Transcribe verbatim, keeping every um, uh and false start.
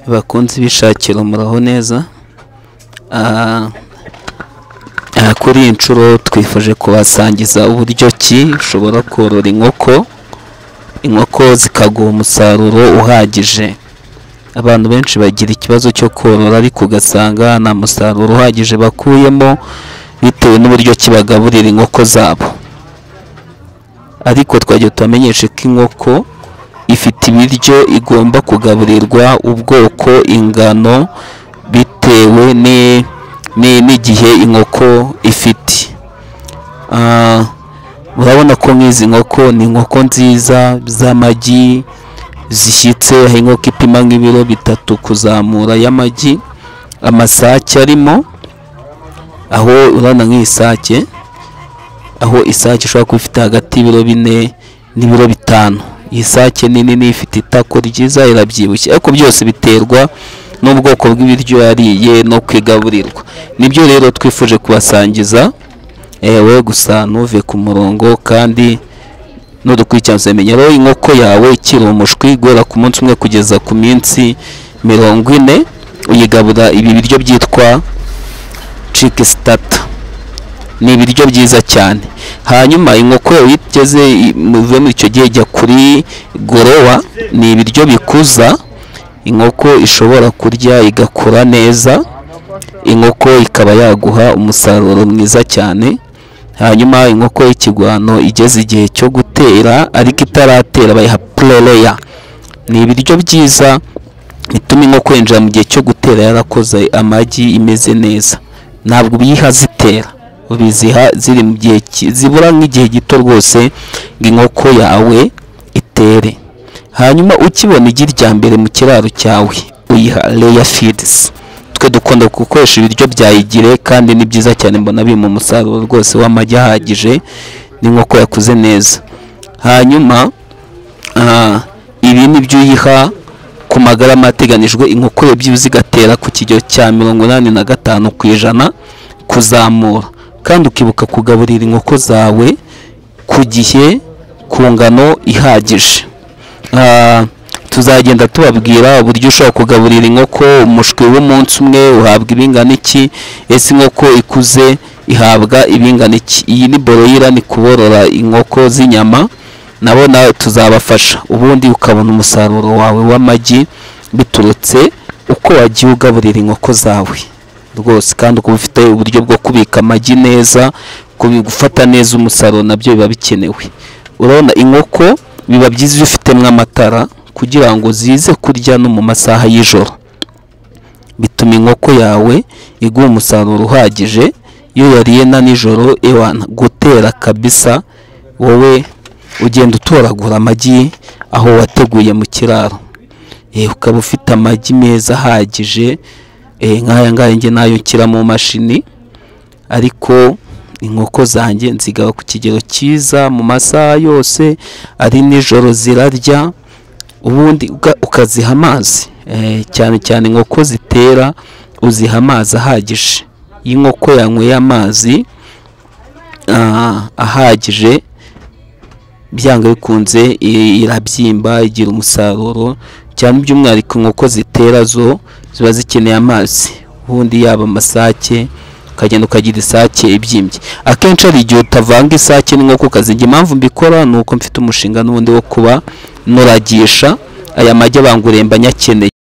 bakunze bishakira muraho neza. Kuri iyi nshuro twifuje kubasangiza uburyo ki ushobora korora inkoko inkoko zikaguha umusaruro uhagije. Abantu benshi bagira ikibazo cyo korora ariko ugasanga nta musaruro uhagije bakuyemo bitewe n'uburyo kibagaburira inkoko zabo. Ariko twagiye tubamenyeshe ko inkoko ifite ibiryo igomba kugaburirwa ubwoko, ingano bitewe ni n'igihe inkoko ifite. Urabona ko nk'izi nkoko ni inkoko nziza z'amagi zishyitse, aho inkoko ipima nk'ibiro bitatu kuzamura y'amagi. Amasake arimo, aho urabona nk'isake, aho isake ishobora kuba ifite hagati y'ibiro bine n'ibiro bitanu. Iyi sake nini ni ifite itako ryiza, irabyibushye, ariko byose biterwa n'ubwoko bw'ibiryo yariye no kwigaburirwa. Nibyo rero twifuje kubasangiza, ewe gusa ntuve ku murongo kandi nudukurikirana uzamenya rero inkoko yawe ikiri umushwi guhera ku munsi umwe kugeza ku minsi mirongo ine uyigabura ibi biryo byitwa chick starter. Ni ibiryo byiza cyane. Hanyuma inkoko yawe igeze muve muri icyo gihe ijya kuri gorowa, ni ibiryo bikuza inkoko ishobora kurya igakura neza, inkoko ikaba yaguha umusaruro mwiza cyane. Hanyuma inkoko y'ikigwano igeze igihe cyo gutera ariko itaratera bayiha preleya. Ni ibiryo byiza bituma inkoko yinjira mu gihe cyo gutera yarakoze amagi imeze neza. Ntabwo biyiha zitera, ubiziha ziri mu gihe zibura nk'igihe gito rwose ngo inkoko yawe itere. Hanyuma ukibona igi rya mbere mu kiraro cyawe uyiha layer feeds. Twe dukunda gukoresha ibiryo bya igire kandi ni byiza cyane, mbona biri mu musaruro rwose w'amagi ahagije n'inkoko yakuze neza. Hanyuma ibi ni byo uyiha ku magarama ateganijwe inkoko ebyiri zigatera ku kigero cya mirongo inani na gatanu ku ijana kuzamura. Kandi ukibuka kugaburira inkoko zawe ku gihe, ku ngano ihagije. Tuzagenda tubabwira uburyo ushobora kugaburira inkoko umushwi w'umunsi umwe uhabwa ibingana iki, ese inkoko ikuze ihabwa ibingana iki. Iyi ni boroyira, ni kuborora inkoko z'inyama, nabo nawe tuzabafasha ubundi ukabona umusaruro wawe w'amagi biturutse uko wagiye ugaburira inkoko zawe rwose. Kandi ukaba ufite uburyo bwo kubika amagi neza, gufata neza umusaruro nabyo biba bikenewe. Urabona inkoko biba byiza iyo ufitemo amatara kugira ngo zize kurya no mu masaha y'ijoro. Bituma inkoko yawe iguha umusaruro uhagije. Iyo yariye na nijoro ewana gutera kabisa, wowe ugenda utoragura amagi aho wateguye mu kiraro, ukaba ufite amagi meza ahagije. Nk'aya ngaya njye nayo nshyira mu mashini, ariko inkoko zanjye nzigaba ku kigero cyiza mu masaha yose, ari nijoro zirarya, ubundi ukaziha amazi. Cyane cyane inkoko zitera uziha amazi ahagije. Iyo inkoko yanyweye amazi ahagije byanga bikunze irabyimba, igira umusaruro cyane. By'umwihariko inkoko zitera zo ziba zikeneye amazi, ubundi yaba amasake ukagenda ukagira isake ibyimbye. Akenshi hari igihe utavanga isake n'inkoko ukazijya. Impamvu mbikora ni uko mfite umushinga n'ubundi wo kuba nuragisha aya magi abanguremba nyakeneye.